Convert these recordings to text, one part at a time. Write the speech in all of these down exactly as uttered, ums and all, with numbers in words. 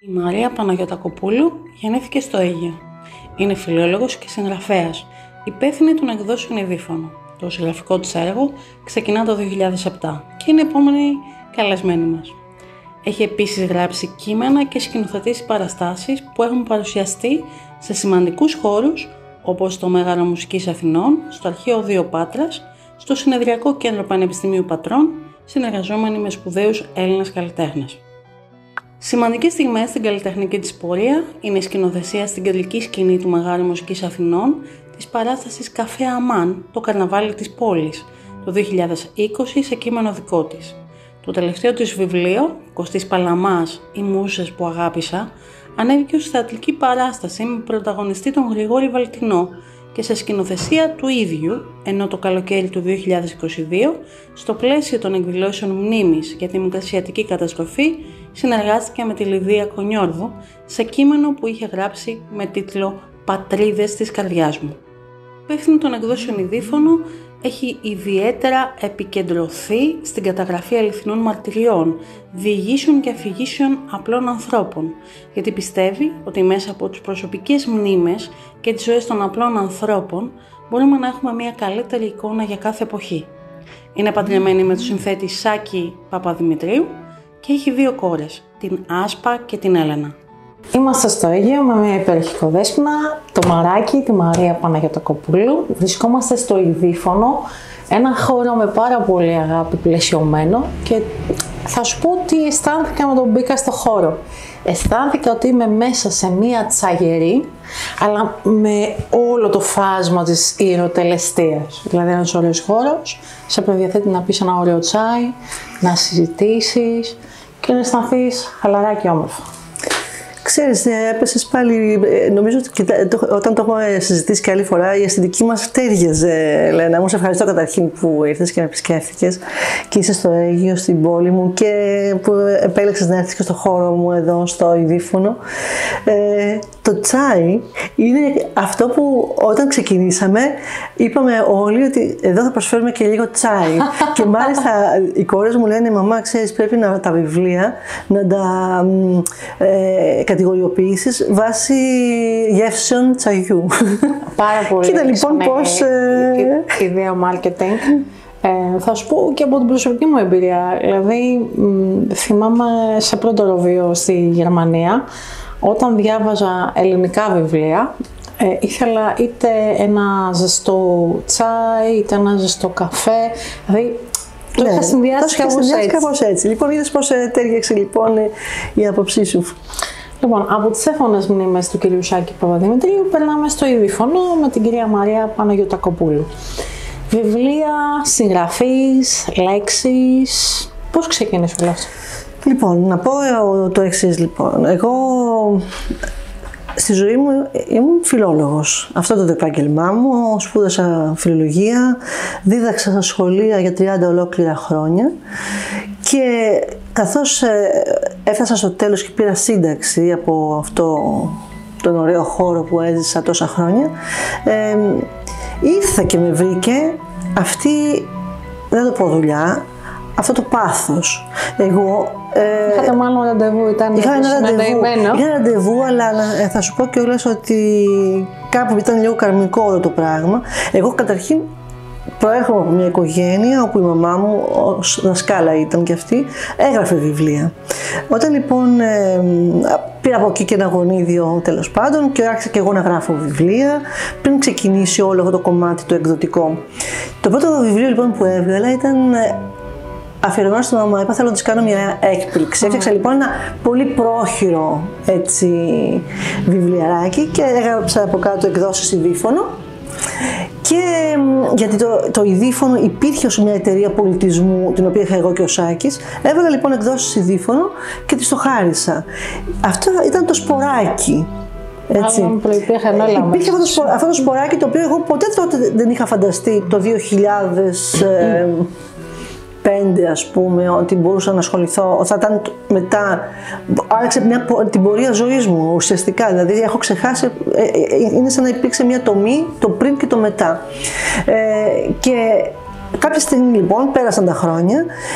Η Μαρία Παναγιωτακοπούλου γεννήθηκε στο Αίγαιο. Είναι φιλόλογος και συγγραφέας, υπεύθυνη των εκδόσεων Ειδήφωνο. Το συγγραφικό της έργο ξεκινά το δύο χιλιάδες επτά και είναι η επόμενη καλεσμένη μας. Έχει επίσης γράψει κείμενα και σκηνοθετήσει παραστάσεις που έχουν παρουσιαστεί σε σημαντικούς χώρους όπως το Μέγαρο Μουσικής Αθηνών, στο Αρχείο Δύο Πάτρας, στο Συνεδριακό Κέντρο Πανεπιστημίου Πατρών, συνεργαζόμενοι με σπουδαίους Έλληνες καλλιτέχνες. Σημαντικές στιγμές στην καλλιτεχνική της πορεία είναι η σκηνοθεσία στην κεντρική σκηνή του Μεγάρου Μουσικής Αθηνών της παράστασης Καφέ Αμάν, το καρναβάλι της πόλης, το δύο χιλιάδες είκοσι σε κείμενο δικό της. Το τελευταίο της βιβλίο, Κωστής Παλαμάς, «Οι μούσες που αγάπησα», ανέβηκε ως θεατρική παράσταση με πρωταγωνιστή τον Γρηγόρη Βαλτινό και σε σκηνοθεσία του ίδιου, ενώ το καλοκαίρι του δύο χιλιάδες είκοσι δύο, στο πλαίσιο των εκδηλώσεων μνήμης για τη μικρασιατική καταστροφή, συνεργάστηκε με τη Λιδία Κονιόρδου σε κείμενο που είχε γράψει με τίτλο «Πατρίδες της καρδιάς μου». Υπεύθυνη των εκδόσεων Ειδήφωνο, έχει ιδιαίτερα επικεντρωθεί στην καταγραφή αληθινών μαρτυριών, διηγήσεων και αφηγήσεων απλών ανθρώπων, γιατί πιστεύει ότι μέσα από τις προσωπικές μνήμες και τις ζωές των απλών ανθρώπων μπορούμε να έχουμε μια καλύτερη εικόνα για κάθε εποχή. Είναι παντρεμένη με τον συνθέτη Σάκη Παπαδημητρίου και έχει δύο κόρες, την Άσπα και την Έλενα. Είμαστε στο Αίγαιο με μια υπέροχη κοδέσποινα, το Μαράκι, τη Μαρία Παναγιωτακοπούλου. Βρισκόμαστε στο Ειδήφωνο, ένα χώρο με πάρα πολύ αγάπη πλαισιωμένο και θα σου πω ότι αισθάνθηκα με τον μπήκα στο χώρο. Αισθάνθηκα ότι είμαι μέσα σε μια τσαγερή, αλλά με όλο το φάσμα της ιεροτελεστίας. Δηλαδή ένας ωραίος χώρος, σε προδιαθέτει να πεις ένα ωραίο τσάι, να συζητήσεις και να αισθανθείς χαλαρά και όμορφα. Ξέρεις, έπεσες πάλι, νομίζω ότι όταν το έχουμε συζητήσει και άλλη φορά, η αισθητική μας τέριαζε, Λένα. Μου σε ευχαριστώ καταρχήν που ήρθες και με επισκέφθηκες και είσαι στο Αίγαιο, στην πόλη μου και που επέλεξες να έρθεις και στο χώρο μου εδώ, στο Ειδήφωνο. Ε, το τσάι είναι αυτό που όταν ξεκινήσαμε είπαμε όλοι ότι εδώ θα προσφέρουμε και λίγο τσάι. Και μάλιστα οι κόρες μου λένε, μαμά, ξέρεις, πρέπει να, τα βιβλία να τα ε, κατηγοριοποιήσεις βάσει γεύσεων τσαγιού. Πάρα πολύ. Κοίτα λοιπόν πώς... Ε, ιδέα marketing. Ε, θα σου πω και από την προσωπική μου εμπειρία. Δηλαδή, μ, θυμάμαι σε πρώτο ροβείο στη Γερμανία, όταν διάβαζα ελληνικά βιβλία, ε, ήθελα είτε ένα ζεστό τσάι, είτε ένα ζεστό καφέ. Δηλαδή, το είχα συνδυάσει κάπως έτσι. κάπως έτσι. Λοιπόν, είδες πώς τέριαξε λοιπόν η άποψή σου. Λοιπόν, από τις έφωνες μνήμες του κυρίου Σάκη Παπαδημητρίου περνάμε στο Ειδήφωνο με την κυρία Μαρία Παναγιωτακοπούλου. Βιβλία, συγγραφείς, λέξεις. Πώς ξεκίνησε όλο αυτό? Λοιπόν, να πω το εξής λοιπόν. Εγώ στη ζωή μου ήμουν φιλόλογος. Αυτό το επάγγελμά μου. Σπούδασα φιλολογία, δίδαξα στα σχολεία για τριάντα ολόκληρα χρόνια και καθώς έφτασα στο τέλος και πήρα σύνταξη από αυτό τον ωραίο χώρο που έζησα τόσα χρόνια, ε, ήρθε και με βρήκε αυτή, δεν το πω δουλειά, αυτό το πάθος. Εγώ... Ε, Είχατε μάλλον ραντεβού, ήταν είχα ένα ραντεβού, είχα ραντεβού, αλλά θα σου πω κιόλας ότι κάπου ήταν λίγο καρμικό όλο το πράγμα. Εγώ καταρχήν προέρχομαι από μια οικογένεια όπου η μαμά μου ως δασκάλα ήταν και αυτή, έγραφε βιβλία. Όταν λοιπόν ε, πήρα από εκεί και ένα γονίδιο τέλος πάντων και άρχισα και εγώ να γράφω βιβλία πριν ξεκινήσει όλο αυτό το κομμάτι το εκδοτικό. Το πρώτο βιβλίο λοιπόν που έβγαλα ήταν αφιερωμένο στη μαμά. Είπα θέλω να της κάνω μια έκπληξη. Έφτιαξα λοιπόν ένα πολύ πρόχειρο έτσι, βιβλιαράκι και έγραψα από κάτω εκδόσεις Ειδήφωνο. Και γιατί το, το Ειδήφωνο υπήρχε ως μια εταιρεία πολιτισμού, την οποία είχα εγώ και ο Σάκης, έβαλα λοιπόν εκδόσεις Ειδήφωνο και της το χάρισα. Αυτό ήταν το σποράκι. Έτσι. Άλλον προϋπήρχε όλα Υπήρχε αυτό το, σπο, αυτό το σποράκι το οποίο εγώ ποτέ τότε δεν είχα φανταστεί το δύο χιλιάδες πέντε ας πούμε ότι μπορούσα να ασχοληθώ, θα ήταν μετά, άλλαξε μια, την πορεία ζωής μου ουσιαστικά, δηλαδή έχω ξεχάσει, είναι σαν να υπήρξε μια τομή το πριν και το μετά. Ε, και κάποια στιγμή λοιπόν πέρασαν τα χρόνια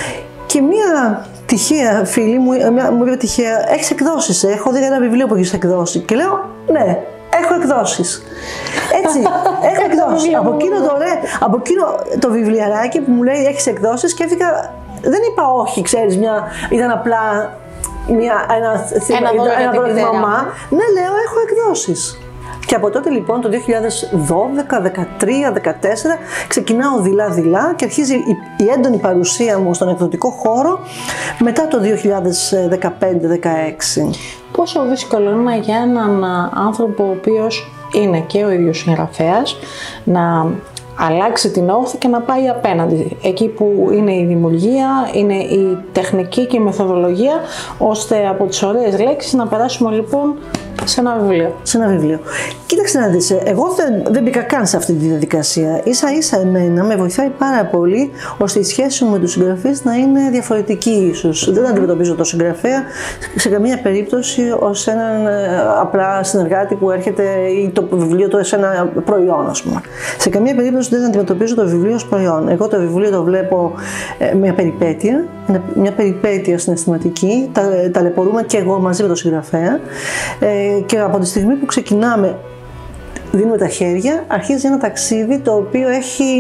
Και μία τυχαία φίλη μου, μου είπε τυχαία, έχεις εκδώσεις, ε? Έχω δει ένα βιβλίο που έχεις εκδώσει. Και λέω, ναι, έχω εκδώσεις. Έτσι, έχω εκδώσεις. από, εκείνο το, ναι, από εκείνο το βιβλιαράκι που μου λέει έχεις εκδώσεις, σκέφτηκα, δεν είπα όχι, ξέρεις, μια, ήταν απλά μια, ένα, ένα δώρο ένα για τη μαμά. Ναι, λέω, έχω εκδώσεις. Και από τότε λοιπόν το δύο χιλιάδες δώδεκα, δεκατρία, δεκατέσσερα ξεκινάω δειλά-δειλά και αρχίζει η, η έντονη παρουσία μου στον εκδοτικό χώρο μετά το δύο χιλιάδες δεκαπέντε δεκαέξι. Πόσο δύσκολο είναι για έναν άνθρωπο ο οποίος είναι και ο ίδιος συγγραφέας να αλλάξει την όχθη και να πάει απέναντι, εκεί που είναι η δημιουργία, είναι η τεχνική και η μεθοδολογία, ώστε από τις ωραίες λέξεις να περάσουμε λοιπόν σε ένα βιβλίο. Σε ένα βιβλίο. Κοίταξε να δεις, εγώ δεν, δεν μπήκα καν σε αυτή τη διαδικασία. Ίσα ίσα εμένα με βοηθάει πάρα πολύ ώστε η σχέση μου με τους συγγραφείς να είναι διαφορετική ίσως. Δεν αντιμετωπίζω τον συγγραφέα σε καμία περίπτωση ως έναν απλά συνεργάτη που έρχεται ή το βιβλίο του σε ένα προϊόν, ας πούμε. Σε καμία περίπτωση δεν αντιμετωπίζω το βιβλίο ως προϊόν. Εγώ το βιβλίο το βλέπω ε, μια περιπέτεια, μια περιπέτεια συναισθηματική, τα, ταλαιπωρούμε και εγώ μαζί με τον συγγραφέα. Ε, και από τη στιγμή που ξεκινάμε, δίνουμε τα χέρια, αρχίζει ένα ταξίδι το οποίο έχει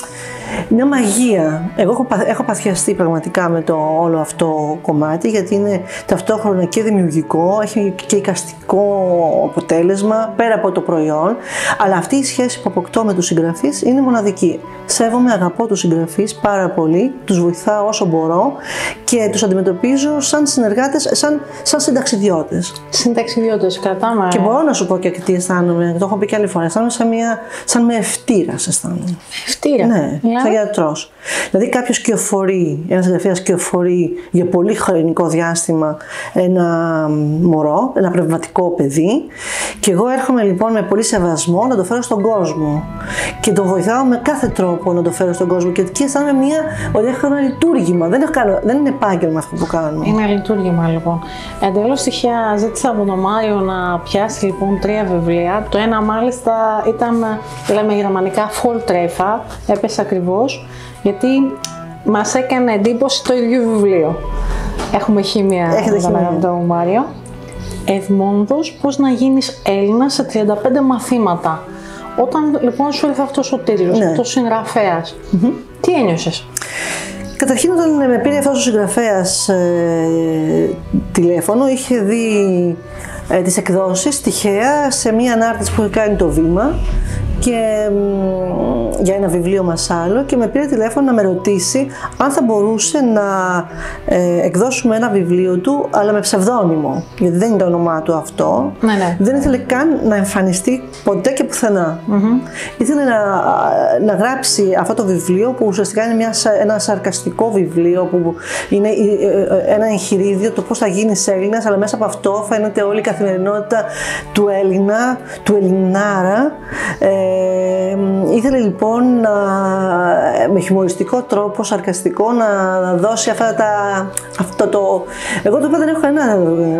μια μαγεία. Εγώ έχω, έχω παθιαστεί πραγματικά με το όλο αυτό κομμάτι, γιατί είναι ταυτόχρονα και δημιουργικό, έχει και εικαστικό αποτέλεσμα πέρα από το προϊόν, αλλά αυτή η σχέση που αποκτώ με τους συγγραφείς είναι μοναδική. Σέβομαι, αγαπώ τους συγγραφείς πάρα πολύ, τους βοηθάω όσο μπορώ και τους αντιμετωπίζω σαν συνεργάτες, σαν, σαν συνταξιδιώτες. Συνταξιδιώτες, κρατάμε. Και μπορώ να σου πω και τι αισθάνομαι, το έχω πει και άλλη φορά, αισθάνομαι σαν, μια, σαν με ευτήρας αισθάνομαι. Ευτήρα. Ναι. Σαν γιατρός. Δηλαδή κάποιος κυοφορεί, ένας συγγραφέας κυοφορεί για πολύ χρονικό διάστημα ένα μωρό, ένα πνευματικό παιδί και εγώ έρχομαι λοιπόν με πολύ σεβασμό να το φέρω στον κόσμο και τον βοηθάω με κάθε τρόπο να το φέρω στον κόσμο και εκεί αισθάνομαι μια, ότι έχω ένα λειτουργήμα, δεν, έχω κάνω, δεν είναι επάγγελμα αυτό που κάνω. Είναι λειτουργήμα λοιπόν. Εντελώς τυχαία ζήτησα από τον Μάριο να πιάσει λοιπόν τρία βιβλία. Το ένα μάλιστα ήταν, λέμε γερμανικά, Volltreffer, έπεσε ακριβώς, γιατί μας έκανε εντύπωση το ίδιο βιβλίο. Έχουμε χημία με τον αγαπητό Μάριο. Εδμόνδος, πώς να γίνεις Έλληνας σε τριάντα πέντε μαθήματα. Όταν λοιπόν σου ήρθε αυτός ο τίτλος, ναι. αυτός ο συγγραφέας, mm-hmm. τι ένιωσες? Καταρχήν όταν με πήρε αυτός ο συγγραφέας ε, τηλέφωνο, είχε δει ε, τις εκδόσεις τυχαία σε μία ανάρτηση που είχε κάνει το Βήμα και μ, για ένα βιβλίο μας άλλο και με πήρε τηλέφωνο να με ρωτήσει αν θα μπορούσε να ε, εκδώσουμε ένα βιβλίο του αλλά με ψευδόνυμο, γιατί δεν είναι το όνομά του αυτό. Ναι, ναι. Δεν ήθελε καν να εμφανιστεί ποτέ και πουθενά. Mm-hmm. Ήθελε να, να γράψει αυτό το βιβλίο που ουσιαστικά είναι μια, ένα σαρκαστικό βιβλίο που είναι ένα εγχειρίδιο το πώς θα γίνεις Έλληνας, αλλά μέσα από αυτό φαίνεται όλη η καθημερινότητα του Έλληνα, του Ελληνάρα. Ε, ήθελε λοιπόν να, με χιουμοριστικό τρόπο, σαρκαστικό, να, να δώσει αυτά τα, αυτό το... Εγώ το είπα δεν έχω κανένα...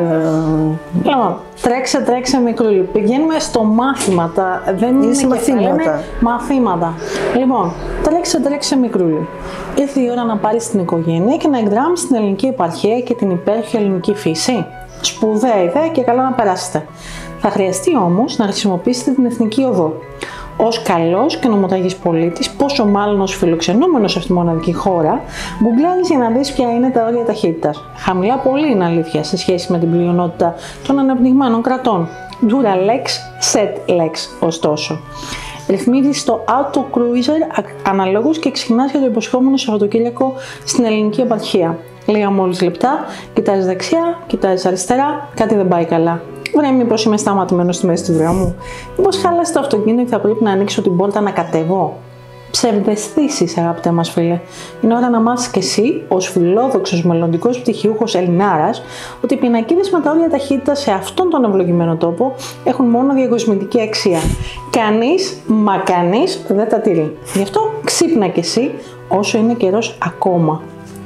Λοιπόν, τρέξε, τρέξε μικρούλι. Πηγαίνουμε στο μάθηματα. Δεν είναι, είναι μαθήματα. Είναι μαθήματα. Λοιπόν, τρέξε, τρέξε μικρούλι. Ήρθε η ώρα να πάρεις την οικογένεια και να εκδράμεις την ελληνική επαρχία και την υπέροχη ελληνική φύση. Σπουδαία ιδέα και καλά να περάσετε. Θα χρειαστεί όμως να χρησιμοποιήσετε την εθνική οδό. Ως καλός και νομοταγής πολίτης, πόσο μάλλον ως φιλοξενούμενος σε αυτή τη μοναδική χώρα, γκουγκλάρεις για να δεις ποια είναι τα όρια ταχύτητας. Χαμηλά πολύ είναι αλήθεια σε σχέση με την πλειονότητα των αναπτυγμένων κρατών. Dura lex, set lex, ωστόσο. Ρυθμίζεις το auto cruiser αναλόγως και ξεκινάς για το υποσχόμενο Σαββατοκύριακο στην ελληνική επαρχία. Λίγα μόλις λεπτά, κοιτάζεις δεξιά, κοιτάζεις αριστερά, κάτι δεν πάει καλά. Βρε, μήπως είμαι σταματημένος στη μέση του δρόμου. Μήπως χάλασε το αυτοκίνητο και θα πρέπει να ανοίξω την πόρτα να κατέβω. Ψευδαισθήσεις, αγαπητέ μας φίλε. Είναι ώρα να μάθεις κι εσύ, ως φιλόδοξος μελλοντικός πτυχιούχος Ελληνάρας, ότι οι πινακίδες με τα όρια ταχύτητας σε αυτόν τον ευλογημένο τόπο έχουν μόνο διακοσμητική αξία. Κανείς, μα κανείς δεν τα τηρεί. Γι' αυτό ξύπνα κι εσύ, όσο είναι καιρός ακόμα.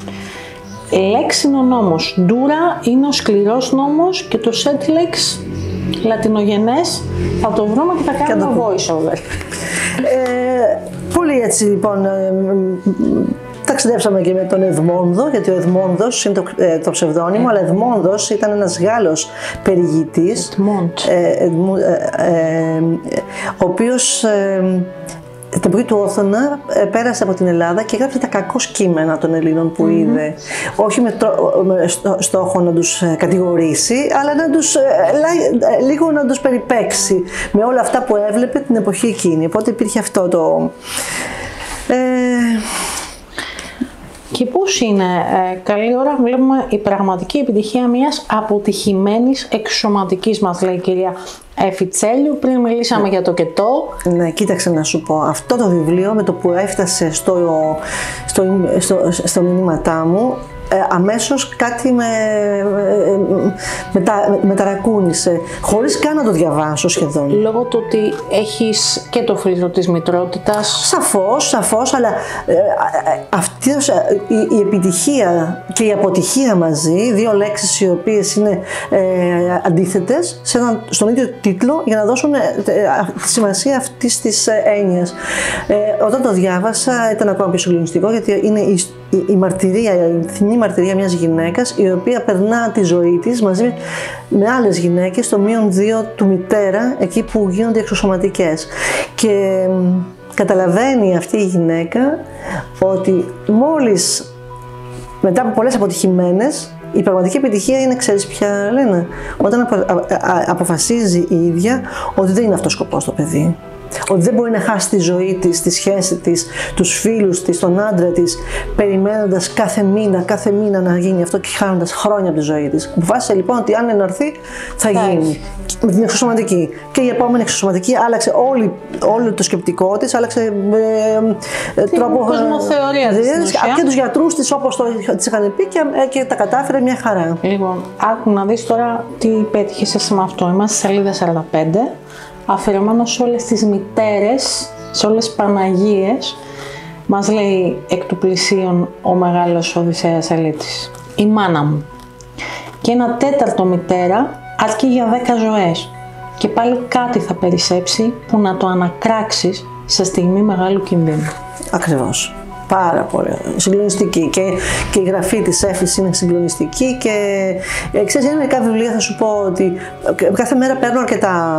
Lex είναι ο νόμος, Dura είναι ο σκληρός νόμος και το set lex λατινογενές θα το βρούμε και θα κάνουμε voice over. Ε, πολύ έτσι λοιπόν, ε, ταξιδέψαμε και με τον Εδμόνδο, γιατί ο Εδμόνδος είναι το, ε, το ψευδόνυμο, αλλά Εδμόνδος ήταν ένας Γάλλος περιηγητής, ε, ε, ε, ε, ο οποίος ε, την εποχή του Όθωνα πέρασε από την Ελλάδα και έγραψε τα κακώς κείμενα των Ελλήνων που mm-hmm. είδε. Όχι με, τρο, με στό, στόχο να τους κατηγορήσει, αλλά να τους, λίγο να τους περιπέξει με όλα αυτά που έβλεπε την εποχή εκείνη. Οπότε υπήρχε αυτό το... Ε, Και πώς είναι, ε, καλή ώρα βλέπουμε η πραγματική επιτυχία μιας αποτυχημένης εξωματικής, μας λέει η κυρία Φιτσέλιου. Πριν μιλήσαμε ναι. για το κετό. Ναι, κοίταξε να σου πω. Αυτό το βιβλίο με το που έφτασε στο, στο, στο, στο μηνύματά μου, ε, αμέσως κάτι με, με, τα, με ταρακούνησε, χωρίς καν να το διαβάσω σχεδόν. Λόγω του ότι έχεις και το φίλτρο της μητρότητας. Σαφώς, σαφώς, αλλά ε, αυτή η, η επιτυχία και η αποτυχία μαζί, δύο λέξεις οι οποίες είναι ε, αντίθετες σε ένα, στον ίδιο τίτλο, για να δώσουν ε, τη σημασία αυτής της ε, έννοιας. Ε, όταν το διάβασα ήταν ακόμα πιο συγκλονιστικό, γιατί είναι η, η, η μαρτυρία, η θυνή μαρτυρία μιας γυναίκας η οποία περνά τη ζωή της μαζί με άλλες γυναίκες στο μείον δύο του μητέρα, εκεί που γίνονται εξωσωματικές. Και καταλαβαίνει αυτή η γυναίκα ότι μόλις μετά από πολλές αποτυχημένες, η πραγματική επιτυχία είναι, ξέρεις ποια λένε, όταν απο, α, α, αποφασίζει η ίδια ότι δεν είναι αυτός ο σκοπός το παιδί. Ότι δεν μπορεί να χάσει τη ζωή της, τη σχέση της, τους φίλους της, τον άντρα της, περιμένοντας κάθε μήνα, κάθε μήνα να γίνει αυτό και χάνοντας χρόνια από τη ζωή της. Αποφάσισε λοιπόν ότι αν εναρθεί θα γίνει. Με την εξωσωματική. Και η επόμενη εξωσωματική άλλαξε όλη, όλο το σκεπτικό της, άλλαξε ε, την τρόπο. Κοσμοθεωρία της. Και τους γιατρούς της, όπως το, της είχαν πει, και, και τα κατάφερε μια χαρά. Λοιπόν, άκου να δεις τώρα τι πέτυχες εσύ με αυτό. Είμαστε στη σελίδα σαράντα πέντε. Αφιερωμένο σε όλες τις μητέρες, σε όλες τις Παναγίες, μας λέει εκ του πλησίον ο μεγάλος Οδυσσέας Ελίτης. Η μάνα μου. Και ένα τέταρτο μητέρα αρκεί για δέκα ζωές. Και πάλι κάτι θα περισσέψει που να το ανακράξεις σε στιγμή μεγάλου κινδύνου. Ακριβώς. Πάρα πολύ συγκλονιστική και, και η γραφή της Έφης είναι συγκλονιστική και ε, ξέρεις, είναι μερικά βιβλία, θα σου πω ότι κάθε μέρα παίρνω αρκετά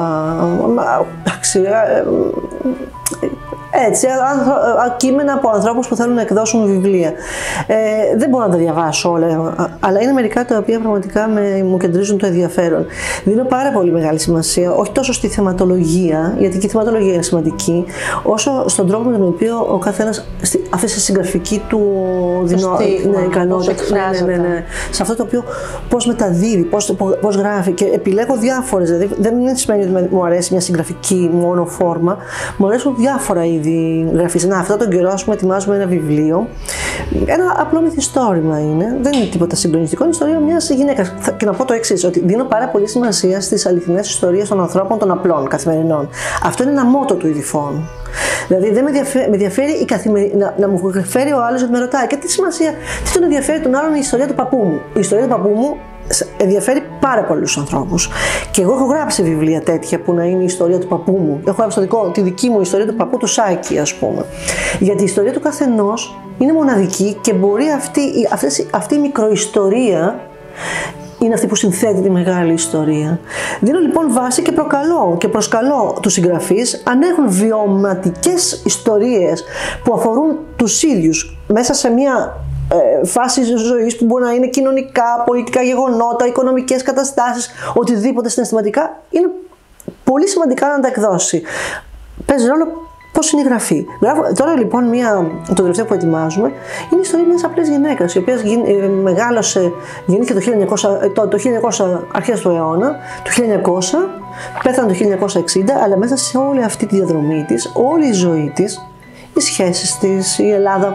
έτσι, κείμενα από ανθρώπους που θέλουν να εκδώσουν βιβλία. Ε, δεν μπορώ να τα διαβάσω όλα, αλλά είναι μερικά τα οποία πραγματικά με, μου κεντρίζουν το ενδιαφέρον. Δίνω πάρα πολύ μεγάλη σημασία, όχι τόσο στη θεματολογία, γιατί και η θεματολογία είναι σημαντική, όσο στον τρόπο με τον οποίο ο καθένας αφήσει στη συγγραφική του δεινό, ναι, ικανότητα, ναι, ναι, ναι, σε αυτό το οποίο πώς μεταδίδει, πώς, πώς γράφει, και επιλέγω διάφορες. Δηλαδή δεν σημαίνει ότι μου αρέσει μια συγγραφική μόνο φόρμα, μου αρέσουν διάφορα είδη γραφής. Να, αυτόν τον καιρό, ας πούμε, ετοιμάζουμε ένα βιβλίο. Ένα απλό μυθιστόρημα είναι, δεν είναι τίποτα συγκλονιστικό, είναι η ιστορία μιας γυναίκας. Και να πω το εξής, ότι δίνω πάρα πολύ σημασία στις αληθινές ιστορίες των ανθρώπων, των απλών, καθημερινών. Αυτό είναι ένα μότο του Ειδηφών. Δηλαδή δεν με ενδιαφέρει, με ενδιαφέρει η καθημερι... να, να μου φέρει ο άλλος γιατί με ρωτάει. Και τι σημασία, τι τον ενδιαφέρει τον άλλον η ιστορία του παππού μου. Η ιστορία του παππού μου ενδιαφέρει πάρα πολλούς ανθρώπους. Και εγώ έχω γράψει βιβλία τέτοια που να είναι η ιστορία του παππού μου. Έχω γράψει το δικό, τη δική μου ιστορία του παππού του Σάκη, ας πούμε. Γιατί η ιστορία του καθενός είναι μοναδική και μπορεί αυτή, αυτή, αυτή η μικροϊστορία είναι αυτή που συνθέτει τη μεγάλη ιστορία. Δίνω λοιπόν βάση και προκαλώ και προσκαλώ τους συγγραφείς, αν έχουν βιωματικές ιστορίες που αφορούν τους ίδιους μέσα σε μια ε, φάση ζωής που μπορεί να είναι κοινωνικά, πολιτικά γεγονότα, οικονομικές καταστάσεις, οτιδήποτε συναισθηματικά, είναι πολύ σημαντικά να τα εκδώσει. Παίζει ρόλο πώς είναι η γραφή. Τώρα λοιπόν μια, το τελευταίο που ετοιμάζουμε είναι η ιστορία μιας απλής γυναίκας, η οποία μεγάλωσε, γεννήθηκε το χίλια εννιακόσια, το, το χίλια εννιακόσια, αρχές του αιώνα, το χίλια εννιακόσια, πέθανε το χίλια εννιακόσια εξήντα, αλλά μέσα σε όλη αυτή τη διαδρομή της, όλη η ζωή της, οι σχέσεις της, η Ελλάδα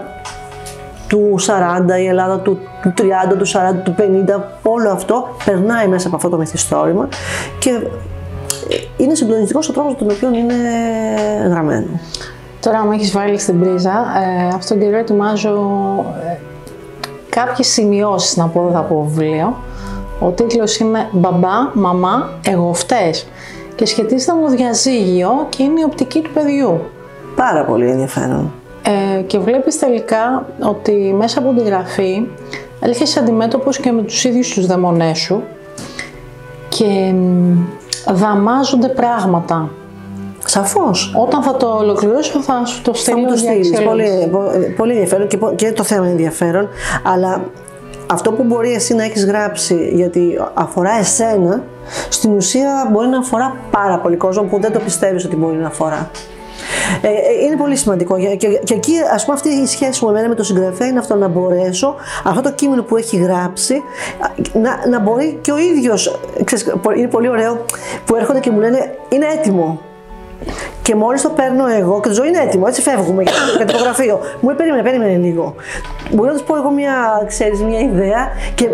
του σαράντα, η Ελλάδα του, του τριάντα, του σαράντα, του πενήντα, όλο αυτό περνάει μέσα από αυτό το μυθιστόρημα και είναι συγκλονιστικός ο τρόπος τον οποίο είναι γραμμένο. Τώρα μου έχεις βάλει στην πρίζα, ε, αυτόν τον καιρό ετοιμάζω ε, κάποιες σημειώσεις να πω εδώ από βιβλίο. Ο τίτλος είναι «Μπαμπά, μαμά, εγώ φταίς» και σχετίζεται με το διαζύγιο και είναι η οπτική του παιδιού. Πάρα πολύ ενδιαφέρον. Ε, και βλέπεις τελικά ότι μέσα από τη γραφή έρχεσαι αντιμέτωπος και με τους ίδιους τους δαιμονές σου και δαμάζονται πράγματα. Σαφώς. Όταν θα το ολοκληρώσω θα σου το στείλω. Πολύ, πολύ ενδιαφέρον και, και το θέμα είναι ενδιαφέρον, αλλά αυτό που μπορεί εσύ να έχεις γράψει γιατί αφορά εσένα, στην ουσία μπορεί να αφορά πάρα πολύ κόσμο που δεν το πιστεύεις ότι μπορεί να αφορά. Ε, είναι πολύ σημαντικό και, και, και εκεί ας πούμε αυτή η σχέση μου εμένα με τον συγγραφέα είναι αυτό, να μπορέσω αυτό το κείμενο που έχει γράψει να, να μπορεί και ο ίδιος, ξέρεις, είναι πολύ ωραίο που έρχονται και μου λένε είναι έτοιμο. Και μόλις το παίρνω εγώ και το ζω είναι έτοιμο, έτσι φεύγουμε για, για το γραφείο. Μου λέει περίμενε, περίμενε λίγο. Μπορώ να τους πω εγώ μια, ξέρεις, μια ιδέα και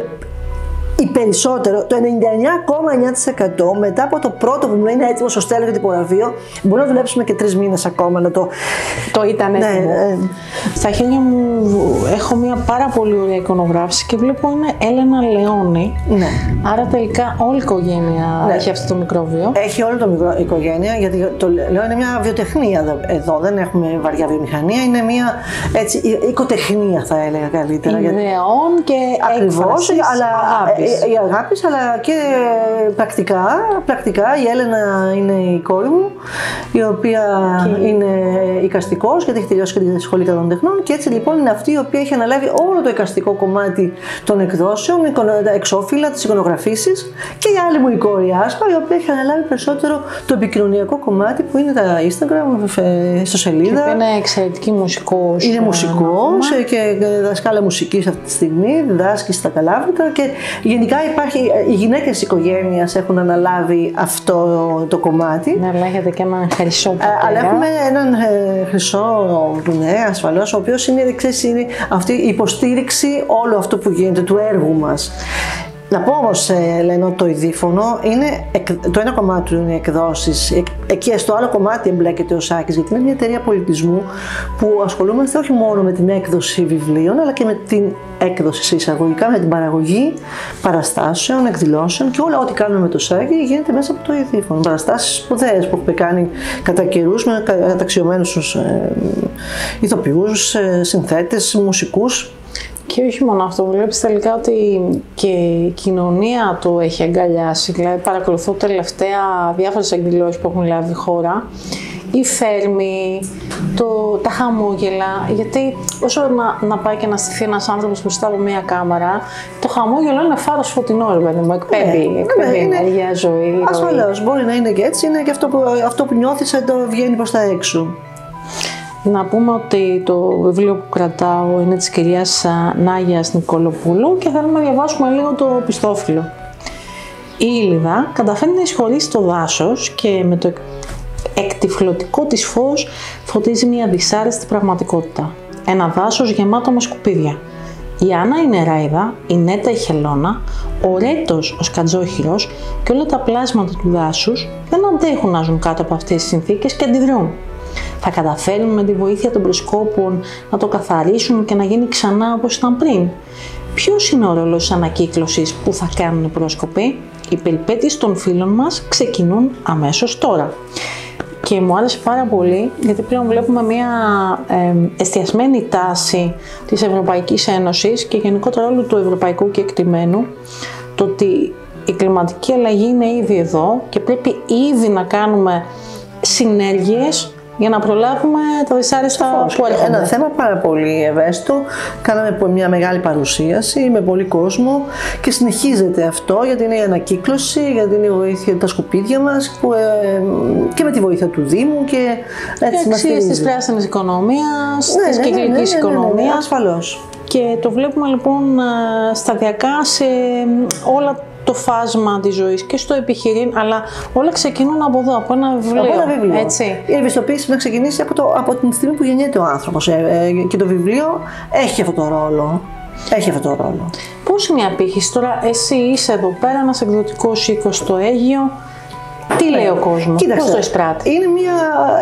οι περισσότερο, το ενενήντα εννιά κόμμα εννιά τοις εκατό μετά από το πρώτο που μου λέει είναι έτοιμο στο στέλνω για τυπογραφείο, μπορεί να δουλέψουμε και τρεις μήνες ακόμα να το. Το ήταν έτοιμο. Ναι, ναι. Στα χέρια μου έχω μια πάρα πολύ ωραία εικονογράφηση και βλέπω είναι Έλενα Λεόνη. Ναι. Άρα τελικά όλη η οικογένεια ναι. έχει αυτό το μικρόβιο. Έχει όλη το μικρό, η οικογένεια, γιατί το λέω είναι μια βιοτεχνία εδώ. Δεν έχουμε βαριά βιομηχανία, είναι μια έτσι, οικοτεχνία θα έλεγα καλύτερα. Ιδεών και ακριβώς, αλλά αγάπης. Η αγάπη, αλλά και πρακτικά, πρακτικά. Η Έλενα είναι η κόρη μου, η οποία και... είναι εικαστικός γιατί έχει τελειώσει και τη Σχολή Καλών Τεχνών και έτσι λοιπόν είναι αυτή η οποία έχει αναλάβει όλο το εικαστικό κομμάτι των εκδόσεων, τα εξώφυλλα, τις εικονογραφήσεις και η άλλη μου η κόρη Άσπα, η οποία έχει αναλάβει περισσότερο το επικοινωνιακό κομμάτι που είναι τα Instagram, στο σελίδα. Και είναι εξαιρετική μουσικός. Είναι μουσικός και δασκάλα μουσικής αυτή τη στιγμή, διδάσκει στα Καλάβρητα και γενικά υπάρχει, οι γυναίκες της οικογένειας έχουν αναλάβει αυτό το κομμάτι. Ναι, αλλά έχετε και έναν χρυσό πατέρα. Αλλά έχουμε έναν ε, χρυσό, ναι, ασφαλώς, ο οποίος είναι, ξέρεις, είναι αυτή η υποστήριξη όλου αυτού που γίνεται, του έργου μας. Να πω όμως, ε, λένε ότι το Ειδήφωνο είναι, το ένα κομμάτι του είναι εκδόσεις, εκεί στο άλλο κομμάτι εμπλέκεται ο Σάκης, γιατί είναι μια εταιρεία πολιτισμού που ασχολούμαστε όχι μόνο με την έκδοση βιβλίων, αλλά και με την έκδοση σε εισαγωγικά, με την παραγωγή παραστάσεων, εκδηλώσεων και όλα ό,τι κάνουμε με το Σάκη γίνεται μέσα από το Ειδήφωνο. Παραστάσεις σπουδαίες που έχουμε κάνει κατά καιρούς με καταξιωμένους ε, ηθοποιούς, ε, συνθέτες, μουσικούς. Και όχι μόνο αυτό, βλέπεις τελικά ότι και η κοινωνία το έχει αγκαλιάσει. Δηλαδή παρακολουθώ τελευταία διάφορες εκδηλώσεις που έχουν λάβει χώρα, η Φέρμη, το, τα χαμόγελα, γιατί όσο να, να πάει και να στηθεί ένας άνθρωπος μπροστά από μια κάμερα, το χαμόγελο είναι φάρος φωτεινό, ρε παιδί μου, εκπέμπει, ναι, εκπέμπει ναι, ενέργεια, είναι, ζωή. Ασφαλώς, μπορεί να είναι και έτσι, είναι και αυτό που, αυτό που νιώθεις το βγαίνει προς τα έξω. Να πούμε ότι το βιβλίο που κρατάω είναι της κυρίας Νάγιας Νικολοπούλου και θέλουμε να διαβάσουμε λίγο το πιστόφυλλο. Η Ήλιδα καταφέρνει να εισχωρήσει το δάσος και με το εκτυφλωτικό της φως φωτίζει μια δυσάρεστη πραγματικότητα. Ένα δάσος γεμάτο με σκουπίδια. Η Άννα η νεράιδα, η Νέτα η χελώνα, ο Ρέτος ο σκατζόχυρος και όλα τα πλάσματα του δάσους δεν αντέχουν να ζουν κάτω από αυτές τις συνθήκες και αντιδρούν. Θα καταφέρουν με τη βοήθεια των προσκόπων να το καθαρίσουν και να γίνει ξανά όπως ήταν πριν. Ποιος είναι ο ρόλος της ανακύκλωσης που θα κάνουν οι πρόσκοποι? Οι περιπέτειες των φίλων μας ξεκινούν αμέσως τώρα. Και μου άρεσε πάρα πολύ γιατί πλέον βλέπουμε μια ε, εστιασμένη τάση της Ευρωπαϊκής Ένωσης και γενικότερα όλου του ευρωπαϊκού κεκτημένου, το ότι η κλιματική αλλαγή είναι ήδη εδώ και πρέπει ήδη να κάνουμε συνέργειες για να προλάβουμε τα δυσάρεστα που έρχονται. Ένα θέμα πάρα πολύ ευαίσθητο. Κάναμε μια μεγάλη παρουσίαση με πολύ κόσμο και συνεχίζεται αυτό γιατί είναι η ανακύκλωση, γιατί είναι η βοήθεια τα σκουπίδια μας που, ε, και με τη βοήθεια του Δήμου και έτσι μας στηρίζει. Της πράσινης οικονομίας, ναι, της ναι, κυκλικής ναι, ναι, ναι, οικονομίας. Ναι, ναι, ασφαλώς. Και το βλέπουμε λοιπόν σταδιακά σε όλα το φάσμα της ζωής και στο επιχειρήν, αλλά όλα ξεκινούν από εδώ, από ένα βιβλίο. Από ένα βιβλίο. Έτσι. Η ευαισθητοποίηση να ξεκινήσει από, το, από την στιγμή που γεννιέται ο άνθρωπος ε, ε, και το βιβλίο έχει αυτό το ρόλο. Έχει αυτό το ρόλο. Πώς είναι η απήχηση τώρα, εσύ είσαι εδώ πέρα, ένας εκδοτικός οίκος στο Αίγυο. Τι λέει ο κόσμος, κοίταξε, πώς το εισπράττει? Είναι μια,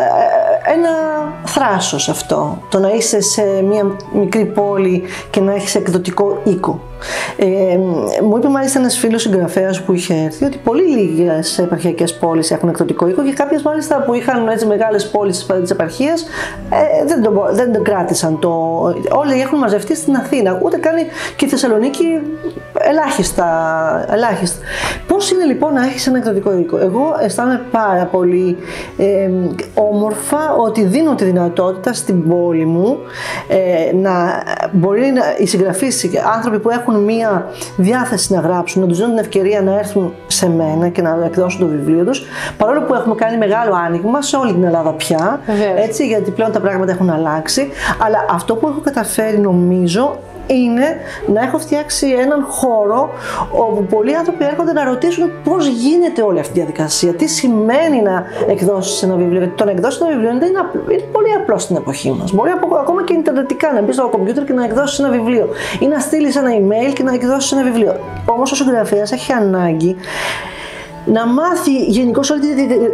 ένα θράσος αυτό, το να είσαι σε μια μικρή πόλη και να έχεις εκδοτικό οίκο. Ε, μου είπε μάλιστα ένας φίλος συγγραφέας που είχε έρθει ότι πολύ λίγες επαρχιακές πόλεις έχουν εκδοτικό οίκο και κάποιες μάλιστα που είχαν έτσι μεγάλες πόλεις της επαρχίας ε, δεν, το, δεν το κράτησαν. Το, όλοι έχουν μαζευτεί στην Αθήνα, ούτε καν και η Θεσσαλονίκη ελάχιστα. ελάχιστα. Πώς είναι λοιπόν να έχεις ένα εκδοτικό οίκο? Εγώ αισθάνομαι πάρα πολύ ε, όμορφα ότι δίνω τη δυνατότητα στην πόλη μου ε, να μπορεί να, οι συγγραφείς, οι άνθρωποι που έχουν μία διάθεση να γράψουν, να τους δίνουν την ευκαιρία να έρθουν σε μένα και να εκδώσουν το βιβλίο τους, παρόλο που έχουμε κάνει μεγάλο άνοιγμα σε όλη την Ελλάδα πια, έτσι, γιατί πλέον τα πράγματα έχουν αλλάξει, αλλά αυτό που έχω καταφέρει νομίζω είναι να έχω φτιάξει έναν χώρο όπου πολλοί άνθρωποι έρχονται να ρωτήσουν πώς γίνεται όλη αυτή η διαδικασία, τι σημαίνει να εκδώσεις ένα βιβλίο. Γιατί το να εκδώσεις ένα βιβλίο είναι, είναι πολύ απλό στην εποχή μας. Μπορεί ακόμα και ιντερνετικά να μπεις στο κομπιούτερ και να εκδώσεις ένα βιβλίο ή να στείλεις ένα email και να εκδώσεις ένα βιβλίο. Όμως ο συγγραφέας έχει ανάγκη να μάθει γενικώς όλη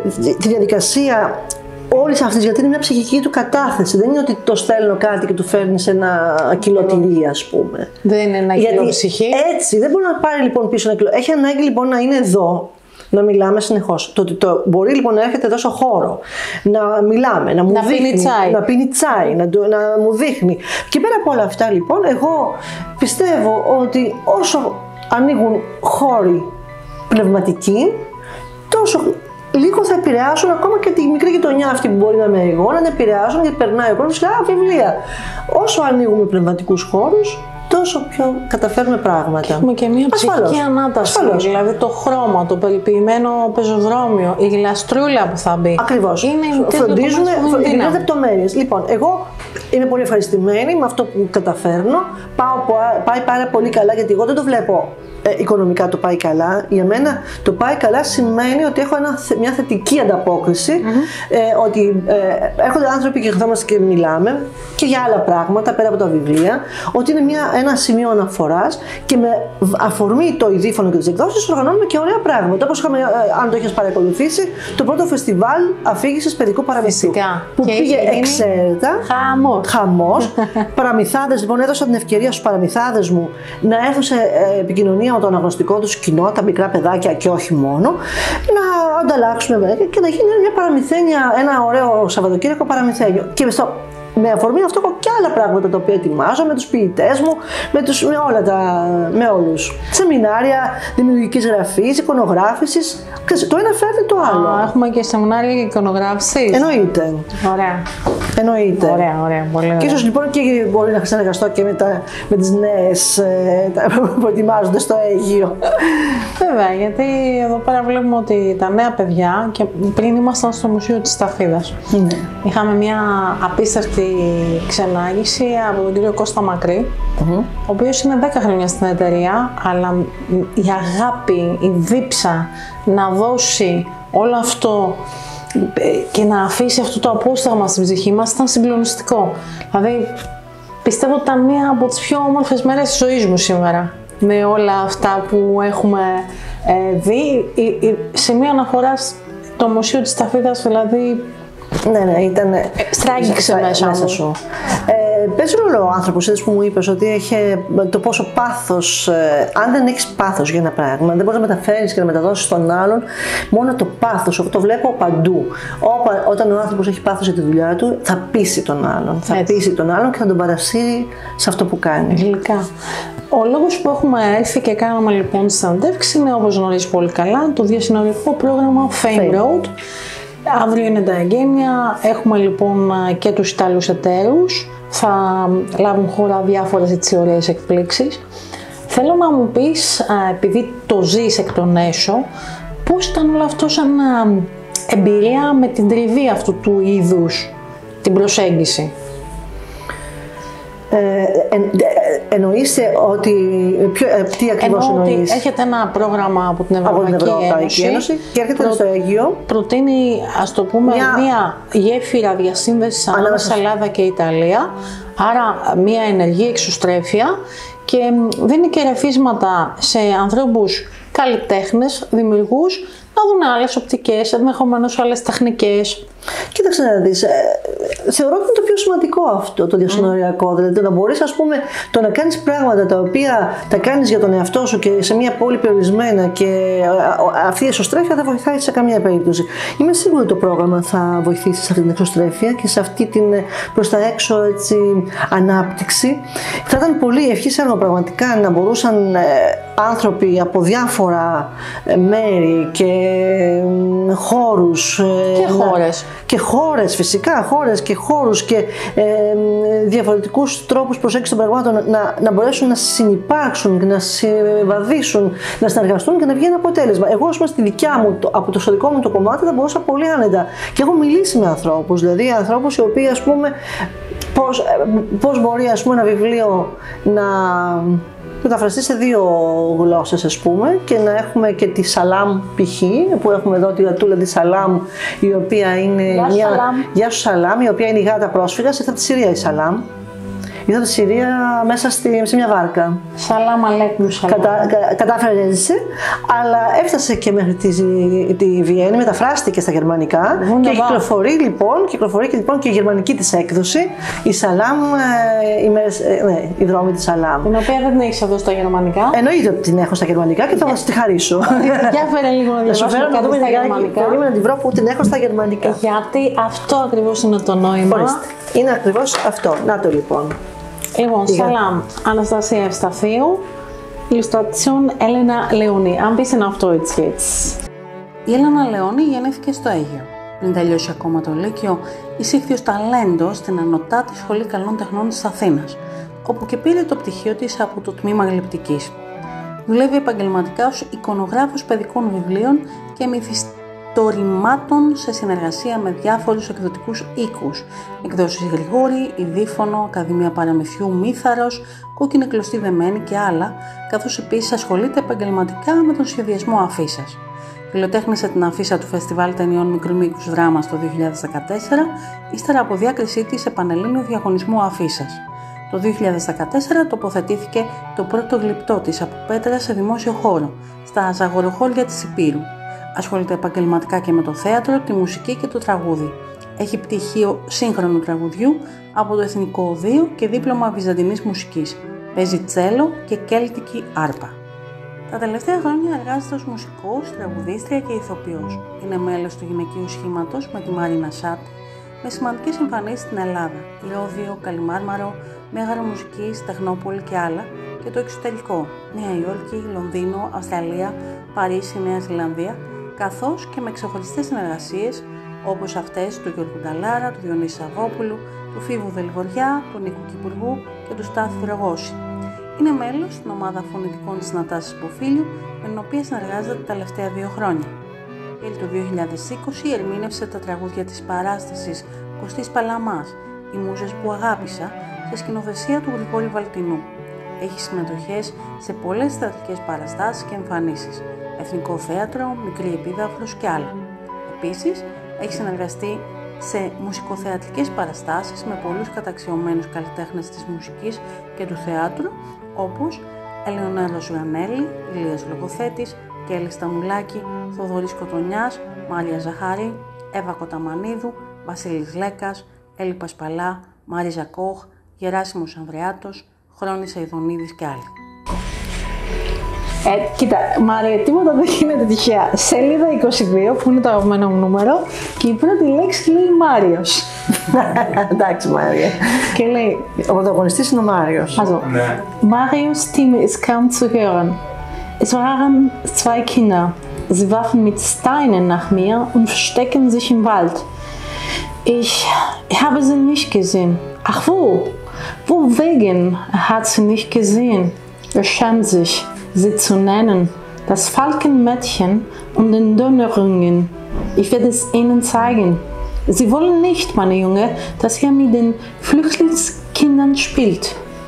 τη διαδικασία όλης αυτής, γιατί είναι μια ψυχική του κατάθεση. Δεν είναι ότι το στέλνω κάτι και του φέρνει σε ένα κιλό τυρί, ας πούμε. Δεν είναι ένα κιλό ψυχή. Έτσι, δεν μπορεί να πάρει λοιπόν πίσω ένα κιλό. Έχει ανάγκη λοιπόν να είναι εδώ, να μιλάμε συνεχώς. Το ότι το μπορεί λοιπόν να έρχεται εδώ στο χώρο, να μιλάμε, να μου να δείχνει, πίνει τσάι, να, πίνει τσάι να, να μου δείχνει. Και πέρα από όλα αυτά λοιπόν, εγώ πιστεύω ότι όσο ανοίγουν χώροι πνευματικοί, τόσο λίγο θα επηρεάσουν ακόμα και τη μικρή γειτονιά αυτή που μπορεί να είμαι εγώ, να την επηρεάσουν γιατί περνάει ο κόσμος και α, βιβλία. Όσο ανοίγουμε πνευματικούς χώρους, τόσο πιο καταφέρουμε πράγματα. Έχουμε και μια ψυχική ανάταση. Ασφαλώς. Δηλαδή το χρώμα, το περιποιημένο πεζοδρόμιο, η γλαστρούλα που θα μπει. Ακριβώς. Φροντίζουμε ειδικές λεπτομέρειες. Λοιπόν, εγώ είμαι πολύ ευχαριστημένη με αυτό που καταφέρνω. Πάω, πάει πάρα πολύ καλά γιατί εγώ δεν το βλέπω. Ε, οικονομικά το πάει καλά. Για μένα το πάει καλά σημαίνει ότι έχω ένα, μια θετική ανταπόκριση, mm-hmm. ε, ότι ε, έρχονται άνθρωποι και ερχόμαστε και μιλάμε και για άλλα πράγματα πέρα από τα βιβλία, ότι είναι μια, ένα σημείο αναφοράς και με αφορμή το ειδήφωνο και τις εκδόσεις οργανώνουμε και ωραία πράγματα. Όπως είχαμε, ε, αν το έχεις παρακολουθήσει, το πρώτο φεστιβάλ αφήγησης παιδικού παραμυθιού που και πήγε εξαίρετα. Χαμός. Χαμός. Παραμυθάδες, λοιπόν, έδωσα την ευκαιρία στους παραμυθάδες μου να έρθουν σε ε, επικοινωνία με το αναγνωστικό του κοινό, τα μικρά παιδάκια και όχι μόνο, να ανταλλάξουμε και να γίνει μια παραμυθένια, ένα ωραίο Σαββατοκύριακο παραμυθένιο. Και στο, με αφορμή αυτό έχω και άλλα πράγματα τα οποία ετοιμάζω με τους ποιητές μου, με, τους, με όλα τα, με όλους. Σεμινάρια δημιουργικής γραφής, εικονογράφησης. Το ένα φέρνει το άλλο. Α, έχουμε και σεμινάρια εικονογράφησης. Εννοείται. Ωραία. Εννοείται. Ωραία, ωραία, πολύ ωραία. Και ίσως λοιπόν και μπορεί να συνεργαστώ και με, τα, με τις νέες ε, που ετοιμάζονται στο Αίγυο. Βέβαια, γιατί εδώ πέρα βλέπουμε ότι τα νέα παιδιά, και πριν ήμασταν στο Μουσείο της Σταφίδας, ναι. Είχαμε μια απίστευτη ξενάγηση από τον κύριο Κώστα Μακρύ, mm-hmm. ο οποίος είναι δέκα χρόνια στην εταιρεία, αλλά η αγάπη, η δίψα να δώσει όλο αυτό και να αφήσει αυτό το απόσταγμα στην ψυχή μας ήταν συγκλονιστικό. Δηλαδή, πιστεύω ότι ήταν μία από τις πιο όμορφες μέρες της ζωής μου σήμερα, με όλα αυτά που έχουμε ε, δει. Η, η, σημείο αναφοράς το Μουσείο της Σταφίδας, δηλαδή, ναι, ναι, ήταν. Στράγγιξε μέσα, μέσα σου. Ε, παίζει ρόλο ο άνθρωπος, έτσι που μου είπες, ότι έχει το πόσο πάθος. Ε, αν δεν έχεις πάθος για ένα πράγμα, δεν μπορείς να μεταφέρεις και να μεταδώσεις στον άλλον μόνο το πάθος. Αυτό το βλέπω παντού. Όπα, όταν ο άνθρωπος έχει πάθος για τη δουλειά του, θα πείσει τον άλλον. Θα έτσι. πείσει τον άλλον και θα τον παρασύρει σε αυτό που κάνει. Γλυκά. Ο λόγος που έχουμε έρθει και κάναμε λοιπόν τη συναντεύξη είναι, όπως γνωρίζεις πολύ καλά, το διασυνοριακό πρόγραμμα Fame Road. Αύριο είναι τα εγγένεια, έχουμε λοιπόν και τους Ιταλούς εταίρους, θα λάβουν χώρα διάφορες έτσι ωραίες εκπλήξεις. Θέλω να μου πεις, επειδή το ζεις εκ των έσω, πώς ήταν όλο αυτό σαν εμπειρία με την τριβή αυτού του είδους, την προσέγγιση. Ε, εν, ε, εννοείς ότι, ποιο, ε, τι ακριβώς εννοείς? Εννοείς? Έχετε ένα πρόγραμμα από την Ευρωπαϊκή, από την Ευρωπαϊκή Ένωση, Ένωση και έρχεται προ, στο Αίγυο. Προτείνει, ας το πούμε, μια, μια γέφυρα διασύνδεσης ανάμεσα Ελλάδα και Ιταλία, άρα μια ενεργή εξωστρέφεια, και δίνει και ρεφίσματα σε ανθρώπους καλλιτέχνες, δημιουργούς, να δουν άλλες οπτικές, ενδεχομένως άλλες τεχνικές. Κοίταξε να δεις, θεωρώ ότι είναι το πιο σημαντικό αυτό το διασυνοριακό. Mm. Δηλαδή το να μπορείς, ας πούμε, το να κάνεις πράγματα τα οποία τα κάνεις για τον εαυτό σου και σε μια πόλη περιορισμένα και αυτή η εσωστρέφεια θα βοηθάει σε καμία περίπτωση. Είμαι σίγουρη ότι το πρόγραμμα θα βοηθήσει σε αυτή την εξωστρέφεια και σε αυτή την προς τα έξω έτσι, ανάπτυξη. Θα ήταν πολύ ευχής έργο πραγματικά να μπορούσαν ε, άνθρωποι από διάφορα ε, μέρη και ε, χώρους και ε, χώρες να, και χώρες φυσικά, χώρες και χώρους και ε, διαφορετικούς τρόπους προσέγγισης των πραγμάτων να, να μπορέσουν να συνυπάρξουν και να συμβαδίσουν, να συνεργαστούν και να βγει ένα αποτέλεσμα. Εγώ, ας πούμε, στη δικιά μου, το, από το στο δικό μου το κομμάτι θα μπορούσα πολύ άνετα και έχω μιλήσει με ανθρώπους, δηλαδή ανθρώπους οι οποίοι, ας πούμε, πώς, πώς μπορεί, ας πούμε, ένα βιβλίο να μεταφραστεί σε δύο γλώσσες, ας πούμε, και να έχουμε και τη Σαλάμ π.χ. που έχουμε εδώ τη γατούλα τη Σαλάμ, η οποία είναι Γεια μια... Σαλάμ. Γεια σου Σαλάμ, η οποία είναι η γάτα πρόσφυγας, ήρθε από τη Συρία η Σαλάμ. Ήρθε από τη Συρία μέσα στη, σε μια βάρκα. Σαλάμ αλέκουμ σαλάμ. Κατα, κα, κατάφερε, έζησε, αλλά έφτασε και μέχρι τη, τη Βιέννη, μεταφράστηκε στα γερμανικά. Βουντεβά. Και κυκλοφορεί λοιπόν, κυκλοφορεί και, λοιπόν και η γερμανική της έκδοση, η Σαλάμ, ε, η, ε, ναι, η δρόμη της Σαλάμ. Την οποία δεν την έχεις εδώ στα γερμανικά. Εννοείται ότι την έχω στα γερμανικά και θα σας τη χαρίσω. Για φέρε λίγο να διαβάσουμε κάτι στα γερμανικά. Περίμενα να την βρω που την έχω στα γερμανικά. Γιατί αυτό ακριβώς είναι το νόημα. Ορίστε. Είναι ακριβώς αυτό. Να το λοιπόν. Λοιπόν, Σαλάμ, Αναστασία Ευσταθίου, Illustration Έλενα Λεωνή. Αν πεις ένα αυτό έτσι έτσι. Η Έλενα Λεωνή γεννήθηκε στο Αίγυο. Πριν τελειώσει ακόμα το Λύκειο, εισήχθη ως ταλέντο στην Ανωτάτη Σχολή Καλών Τεχνών της Αθήνας, όπου και πήρε το πτυχίο της από το τμήμα γλυπτικής. Δουλεύει επαγγελματικά ως εικονογράφος παιδικών βιβλίων και μυθιστορημάτων σε συνεργασία με διάφορους εκδοτικούς οίκους, εκδόσεις Γρηγόρη, η Δίφωνο, Ακαδημία Παραμυθιού, Μύθαρος, Κόκκινη Κλωστή Δεμένη και άλλα, καθώς επίσης ασχολείται επαγγελματικά με τον σχεδιασμό αφίσας. Φιλοτέχνησε την αφίσα του Φεστιβάλ Ταινιών Μικρού Μήκους Δράμας το δύο χιλιάδες δεκατέσσερα, ύστερα από διάκρισή της σε πανελλήνιο διαγωνισμό αφίσας. Το δύο χιλιάδες δεκατέσσερα τοποθετήθηκε το πρώτο γλυπτό της από πέτρα σε δημόσιο χώρο, στα Ζαγοροχώρια της Υπήρου. Ασχολείται επαγγελματικά και με το θέατρο, τη μουσική και το τραγούδι. Έχει πτυχίο σύγχρονου τραγουδιού από το Εθνικό Οδείο και δίπλωμα βυζαντινής μουσικής. Παίζει τσέλο και κέλτικη άρπα. Τα τελευταία χρόνια εργάζεται ως μουσικός, τραγουδίστρια και ηθοποιός. Είναι μέλος του γυναικείου σχήματος με τη Μαρίνα Σάτ, με σημαντικές εμφανίσεις στην Ελλάδα, Λεώδιο, Καλιμάρμαρο, Μέγαρο Μουσικής, Τεχνόπολη και άλλα, και το εξωτερικό, Νέα Υόρκη, Λονδίνο, Αυστραλία, Παρίσι, Νέα Ζηλανδία, καθώς και με ξεχωριστές συνεργασίες όπως αυτές του Γιώργου Νταλάρα, του Διονύση Σαββόπουλου, του Φίβου Δελβοριά, του Νίκου Κυπουργού και του Στάθη Φρεγώση. Είναι μέλος στην ομάδα φωνητικών της Νατάσης Ποφίλιου, με την οποία συνεργάζεται τα τελευταία δύο χρόνια. Τέλη του δύο χιλιάδες είκοσι ερμήνευσε τα τραγούδια της παράστασης Κωστής Παλαμάς, «Οι Μούζες που αγάπησα», σε σκηνοθεσία του Γρηγόρη Βαλτινού. Έχει συμμετοχές σε πολλές θεατρικές παραστάσεις και εμφανίσεις, Εθνικό Θέατρο, Μικρή Επίδαυρος και άλλα. Επίσης, έχει συνεργαστεί σε μουσικοθεατρικές παραστάσεις με πολλούς καταξιωμένους καλλιτέχνες της μουσικής και του θεάτρου, όπως Ελεονάρος Γανέλη, Ηλίας Λογοθέτης, Κέλλη Σταμουλάκη, Θοδωρής Κοτονιάς, Μάρια Ζαχάρη, Εύα Κοταμανίδου, Βασίλης Λέκας, Έλλη Πασπαλά, Μάριζα Κόχ, Γεράσιμος Ανδρεάτος, Χρόνης Αηδονίδης και άλλοι. Ε, κοίτα, Μάρια, τίποτα δεν γίνεται τυχαία. Σελίδα είκοσι δύο, που είναι το αγαπημένο μου νούμερο, και η πρώτη λέξη λέει Μάριος. Εντάξει, Μάρια. Και λέει... Ο πρωταγωνιστής είναι ο Μάριος. Also, Marius Stimme ist kaum zu hören. Es waren zwei Kinder. Sie warfen mit Steinen nach mir und verstecken sich im Wald. Ich habe sie nicht gesehen. Ach wo? Wo wegen hat sie nicht gesehen? Er schämt sich, sie zu nennen. Das Falkenmädchen und den Donnerjungen. Ich werde es ihnen zeigen. Sie wollen nicht, meine Junge, dass ihr mit den Flüchtlingskindern spielt.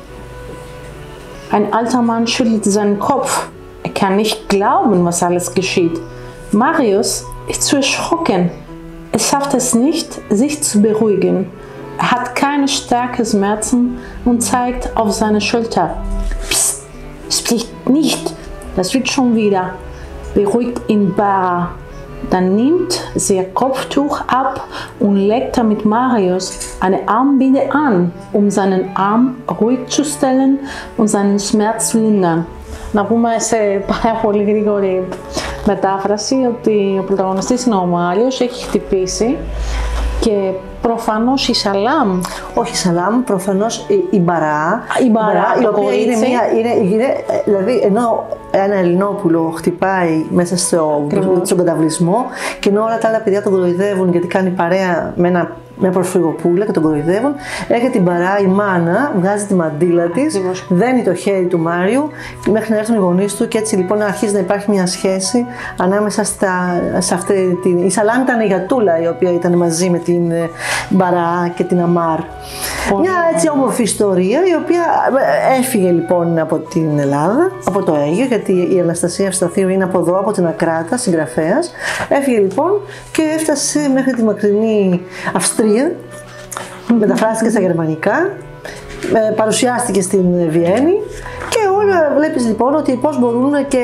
Ein alter Mann schüttelt seinen Kopf. Er kann nicht glauben, was alles geschieht. Marius ist zu erschrocken. Er schafft es nicht, sich zu beruhigen. Er hat keine starken Schmerzen und zeigt auf seine Schulter. Psst, sprich nicht, das wird schon wieder. Beruhigt ihn Bara. Dann nimmt sie ihr Kopftuch ab und legt damit Marius eine Armbinde an, um seinen Arm ruhig zu stellen und seinen Schmerz zu lindern. Να πούμε σε πάρα πολύ γρήγορη μετάφραση ότι ο πρωταγωνιστής είναι ο Μάριος, έχει χτυπήσει και προφανώς η Σαλάμ. Όχι η Σαλάμ, προφανώς η, η Μπαρά. Η Μπαρά, η το οποία κορίτσι. είναι μια. Είναι, είναι, δηλαδή, ενώ ένα Ελληνόπουλο χτυπάει μέσα στο, στον καταβλισμό και ενώ όλα τα άλλα παιδιά τον κοροϊδεύουν γιατί κάνει παρέα με ένα. Μια προσφυγοπούλα και τον κοροϊδεύουν. Έρχεται την Μπαρά, η μάνα, βγάζει τη μαντήλα της, δένει το χέρι του Μάριου μέχρι να έρθουν οι γονείς του και έτσι λοιπόν αρχίζει να υπάρχει μια σχέση ανάμεσα στα, σε αυτή την. Η Σαλάμ ήταν η γατούλα η οποία ήταν μαζί με την Μπαρά και την Αμάρ. Πολύ μια έτσι όμορφη ιστορία η οποία έφυγε λοιπόν από την Ελλάδα, από το Αίγιο, γιατί η Αναστασία Ευσταθίου είναι από εδώ, από την Ακράτα, συγγραφέας. Έφυγε λοιπόν και έφτασε μέχρι τη μακρινή Αυστρία. Μεταφράστηκε στα γερμανικά, παρουσιάστηκε στην Βιέννη και όλα βλέπεις λοιπόν ότι πώς μπορούν και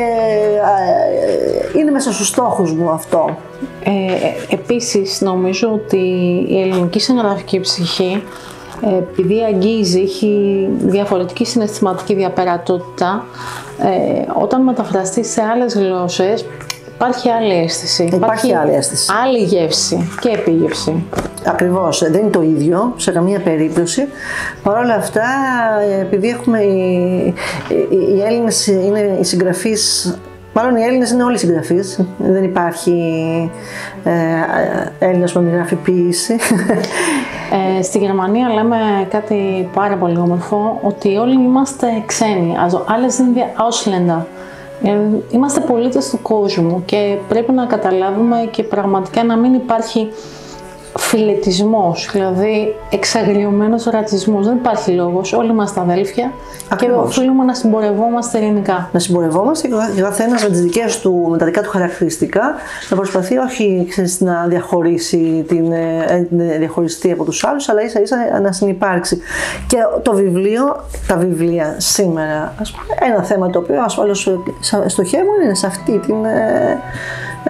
είναι μέσα στους στόχους μου αυτό. Ε, επίσης νομίζω ότι η ελληνική συγγραφική ψυχή, επειδή αγγίζει, έχει διαφορετική συναισθηματική διαπερατότητα, ε, όταν μεταφραστεί σε άλλες γλώσσες υπάρχει άλλη αίσθηση. Υπάρχει, υπάρχει άλλη αίσθηση. Άλλη γεύση και επίγευση. Ακριβώς, δεν είναι το ίδιο σε καμία περίπτωση. Παρ' όλα αυτά, επειδή έχουμε οι, οι, οι Έλληνες είναι οι συγγραφείς, μάλλον οι Έλληνες είναι όλοι συγγραφείς, δεν υπάρχει ε, Έλληνας που μην γράφει ποίηση. Ε, στη Γερμανία λέμε κάτι πάρα πολύ όμορφο, ότι όλοι είμαστε ξένοι, also alle sind wir Ausländer. Είμαστε πολίτες του κόσμου και πρέπει να καταλάβουμε και πραγματικά να μην υπάρχει φιλετισμός, δηλαδή εξαγριωμένος ρατσισμός. Δεν υπάρχει λόγος, όλοι είμαστε αδέλφια. Ακριβώς. Και οφείλουμε να συμπορευόμαστε ελληνικά. Να συμπορευόμαστε και ο καθένας με, τις δικές του, με τα δικά του χαρακτηριστικά να προσπαθεί όχι ξέρεις, να διαχωρίσει την, την διαχωριστεί από τους άλλους, αλλά ίσα ίσα να συνυπάρξει. Και το βιβλίο, τα βιβλία σήμερα, ας πούμε, ένα θέμα το οποίο ασφαλώς στοχεύουν είναι σε αυτή την ε,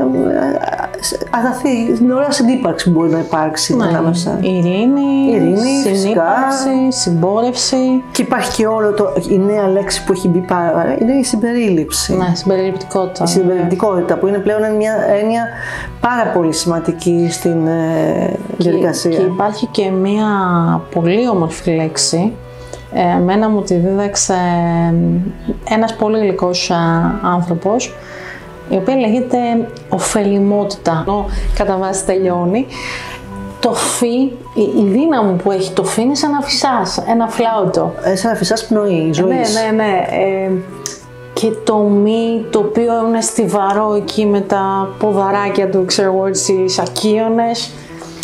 αγαθή, την ωραία συνύπαρξη που μπορεί να υπάρξει ναι, ανάμεσα. Ειρήνη, Ειρήνη συνύπαρξη, συμπόρευση. Και υπάρχει και όλο το, η νέα λέξη που έχει μπει πάρα, είναι η συμπερίληψη. Ναι, συμπεριληπτικότητα. Η συμπεριληπτικότητα που είναι πλέον μια έννοια πάρα πολύ σημαντική στην ε, διαδικασία. Και, και υπάρχει και μια πολύ όμορφη λέξη. Ε, εμένα μου τη δίδαξε ένας πολύ γλυκός άνθρωπος, η οποία λέγεται ωφελημότητα. Ενώ κατά βάση τελειώνει, το φι, η, η δύναμη που έχει το φι είναι σαν να φυσάς, ένα φλάουτο. Ε, σαν να φυσάς πνοή, ζωής. Ναι, ναι, ναι. Ε, και το μη, το οποίο είναι στιβαρό εκεί με τα ποδαράκια του, ξέρω εγώ, έτσι, σακίονες.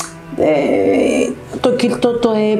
Ε, το κυρτό το ε,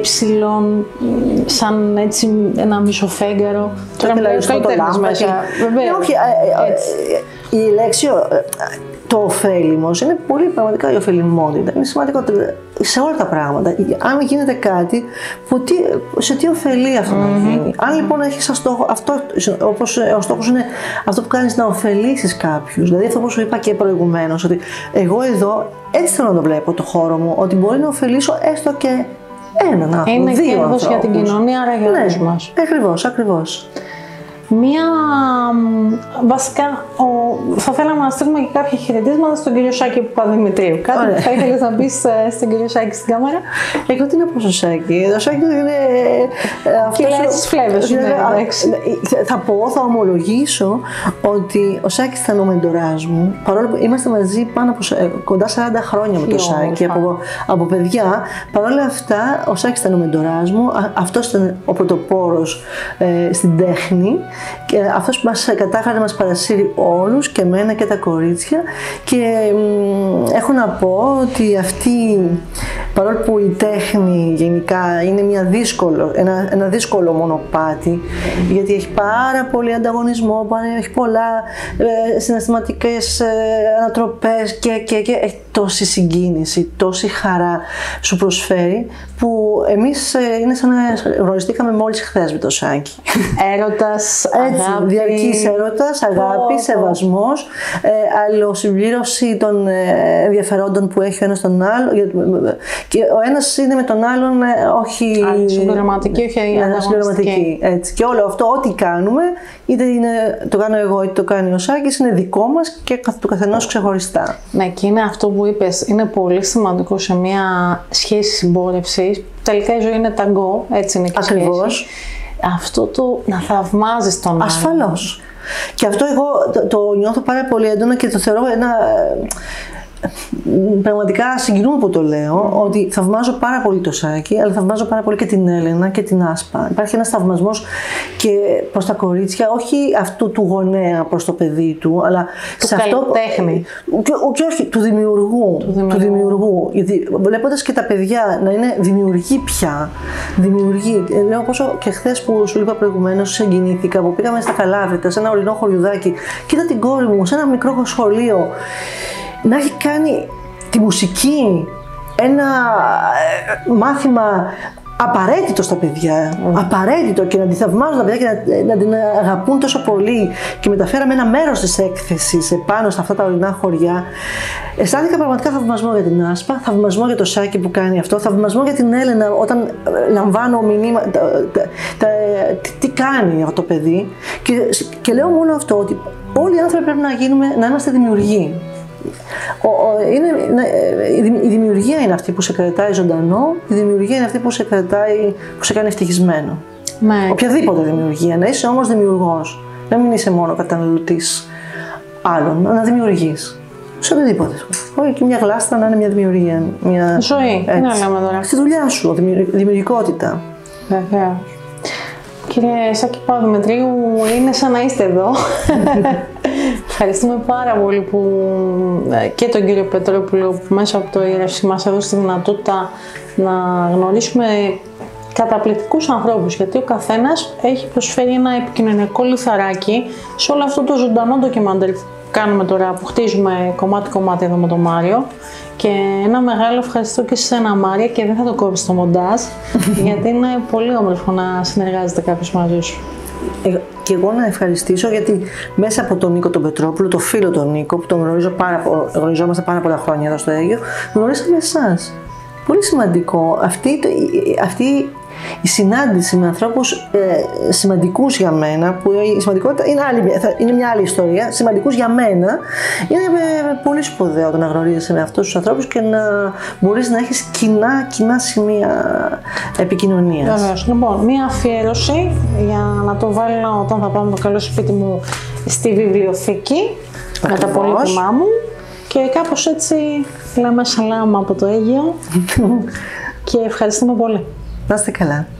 σαν έτσι ένα μισοφέγγαρο. Τώρα μιλάει στο το λάμπα μέσα. Ναι, όχι, ε, ε, η λέξη, το ωφέλιμος είναι πολύ πραγματικά η ωφελημότητα. Είναι σημαντικό σε όλα τα πράγματα. Αν γίνεται κάτι, που τι, σε τι ωφελεί αυτό mm-hmm. να γίνει. Αν λοιπόν έχεις σαν στόχο, αυτό, όπως ο στόχος είναι αυτό που κάνεις να ωφελήσεις κάποιους. Δηλαδή αυτό που σου είπα και προηγουμένως, ότι εγώ εδώ έτσι θέλω να το βλέπω το χώρο μου, ότι μπορεί να ωφελήσω έστω και έναν άνθρωπο, είναι δύο κέρδος ανθρώπους. Για την κοινωνία, άρα για όλους ναι, μας. Ακριβώς, ακριβώς. Μία, βασικά, ο, θα θέλαμε να στείλουμε και κάποια χαιρετίσματα στον κύριο Σάκη Παπαδημητρίου. Κάτι Ωραία. Που θα ήθελες να πεις στον κύριο Σάκη στην κάμερα. Εγώ τι να πω στο Σάκη. Ο Σάκη είναι... Κυλάει τις φλέβες σου, ναι, θα πω, θα ομολογήσω ότι ο Σάκης ήταν ο μεντοράς μου. Παρόλο που είμαστε μαζί πάνω από κοντά σαράντα χρόνια με τον Σάκη, από, από παιδιά. Παρόλα αυτά, ο Σάκης ήταν ο μεντοράς μου. Αυτός ήταν ο πρωτοπόρος ε, στην τέχνη. Και αυτός που μας κατάφερε να μας παρασύρει όλους και εμένα και τα κορίτσια και μ, έχω να πω ότι αυτή παρόλο που η τέχνη γενικά είναι μια δύσκολο, ένα, ένα δύσκολο μονοπάτι, γιατί έχει πάρα πολύ ανταγωνισμό, έχει πολλά ε, συναισθηματικές ε, ανατροπές και, και, και έχει τόση συγκίνηση, τόση χαρά σου προσφέρει, που εμείς ε, είναι σαν να γνωριστήκαμε μόλις χθες με το Σάκη. Έρωτας, Έτσι, αγάπη. διαρκής έρωτας, αγάπη, oh, σεβασμός, ε, αλληλοσυμπλήρωση των ε, ενδιαφερόντων που έχει ο ένας τον άλλο, και ο ένας είναι με τον άλλον ε, όχι συμπληρωματική, όχι ανταγωνιστική. Έτσι. Και όλο αυτό, ό,τι κάνουμε, είτε είναι, το κάνω εγώ είτε το κάνει ο Σάκης, είναι δικό μας και του καθενός ξεχωριστά. Ναι, και είναι αυτό που είπες, είναι πολύ σημαντικό σε μια σχέση συμπόρευσης. Τελικά η ζωή είναι ταγκό, έτσι είναι και η σχέση. Αυτό το να θαυμάζεις τον άλλον. Ασφαλώς. Και αυτό εγώ το, το νιώθω πάρα πολύ έντονα και το θεωρώ ένα... Πραγματικά συγκινούμε που το λέω, mm. ότι θαυμάζω πάρα πολύ το Σάκη, αλλά θαυμάζω πάρα πολύ και την Έλενα και την Άσπα. Υπάρχει ένας θαυμασμός και προς τα κορίτσια, όχι αυτού του γονέα προς το παιδί του, αλλά του σε καλλιτέχνη. αυτό. Και, και όχι, του δημιουργού. Του δημιουργού. Του δημιουργού. Γιατί βλέποντας και τα παιδιά να είναι δημιουργοί πια. Δημιουργοί. Λέω πόσο και χθες που σου είπα προηγουμένως, συγκινήθηκα, που πήγαμε στα Καλάβρητα, σε ένα ορεινό χωριουδάκι, κοίτα την κόρη μου σε ένα μικρό σχολείο. Να έχει κάνει τη μουσική ένα μάθημα απαραίτητο στα παιδιά, mm. απαραίτητο, και να τη θαυμάζουν τα παιδιά και να, να την αγαπούν τόσο πολύ, και μεταφέραμε ένα μέρος της έκθεσης επάνω στα αυτά τα ορεινά χωριά. Αισθάνθηκα πραγματικά θαυμασμό για την Άσπα, θαυμασμό για το Σάκη που κάνει αυτό, θαυμασμό για την Έλενα όταν λαμβάνω μηνύματα, τι, τι κάνει αυτό το παιδί, και, και λέω μόνο αυτό, ότι όλοι οι άνθρωποι πρέπει να γίνουμε, να είμαστε δημιουργοί. Ο, ο, είναι, η δημιουργία είναι αυτή που σε κρατάει ζωντανό, η δημιουργία είναι αυτή που σε κρατάει, που σε κάνει ευτυχισμένο. Ναι. Οποιαδήποτε δημιουργία, να είσαι όμως δημιουργός. Να μην είσαι μόνο καταναλωτής άλλων, να δημιουργείς. Σε οτιδήποτε. Όχι, και μια γλάστρα να είναι μια δημιουργία. Μια... Ζωή, τι να λέμε τώρα. Στη δουλειά σου, δημιουργικότητα. Βέβαια. Κύριε Σάκη Παπαδημητρίου, είναι σαν να είστε εδώ. Ευχαριστούμε πάρα πολύ που και τον κύριο Πετρόπουλο που μέσα από το ήρευση μας έδωσε τη δυνατότητα να γνωρίσουμε καταπληκτικούς ανθρώπους, γιατί ο καθένας έχει προσφέρει ένα επικοινωνιακό λιθαράκι σε όλο αυτό το ζωντανό ντοκιμαντέρ που κάνουμε τώρα, που χτίζουμε κομμάτι-κομμάτι εδώ με τον Μάριο. Και ένα μεγάλο ευχαριστώ και σε εσένα, Μάρια, και δεν θα το κόψεις στο μοντάζ, γιατί είναι πολύ όμορφο να συνεργάζεται κάποιος μαζί σου. Ε, και εγώ να ευχαριστήσω, γιατί μέσα από τον Νίκο τον Πετρόπουλο, το φίλο τον Νίκο, που τον γνωρίζω πάρα, γνωριζόμαστε πάρα πολλά χρόνια εδώ στο Αίγυο, γνωρίσαμε εσάς. Πολύ σημαντικό. Αυτή, αυτή η συνάντηση με ανθρώπους ε, σημαντικούς για μένα, που η σημαντικότητα είναι, άλλη, είναι μια άλλη ιστορία, σημαντικούς για μένα, είναι ε, πολύ σπουδαίο το να γνωρίζεσαι με αυτούς τους ανθρώπους και να μπορείς να έχεις κοινά, κοινά σημεία επικοινωνίας. Βεβαίως. Λοιπόν, μια αφιέρωση για να το βάλω όταν θα πάμε το καλό σπίτι μου στη βιβλιοθήκη. Ακριβώς. Με τα πολύτιμά μου. Και κάπως έτσι λέμε σαλάμα από το Αίγυο και ευχαριστούμε πολύ. Να είστε καλά.